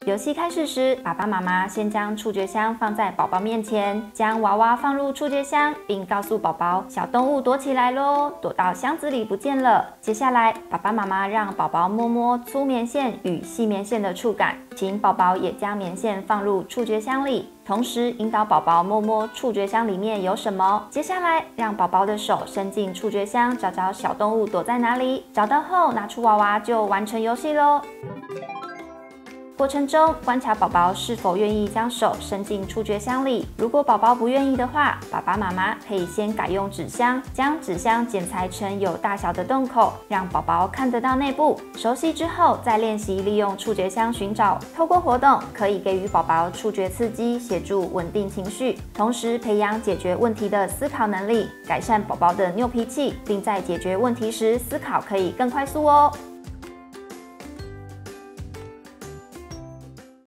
游戏开始时，爸爸妈妈先将触觉箱放在宝宝面前，将娃娃放入触觉箱，并告诉宝宝小动物躲起来咯，躲到箱子里不见了。接下来，爸爸妈妈让宝宝摸摸粗棉线与细棉线的触感，请宝宝也将棉线放入触觉箱里，同时引导宝宝摸摸触觉箱里面有什么。接下来，让宝宝的手伸进触觉箱，找找小动物躲在哪里。找到后，拿出娃娃就完成游戏咯。过程中，观察宝宝是否愿意将手伸进触觉箱里。如果宝宝不愿意的话，爸爸妈妈可以先改用纸箱，将纸箱剪裁成有大小的洞口，让宝宝看得到内部。熟悉之后，再练习利用触觉箱寻找。透过活动，可以给予宝宝触觉刺激，协助稳定情绪，同时培养解决问题的思考能力，改善宝宝的拗脾气，并在解决问题时思考可以更快速哦。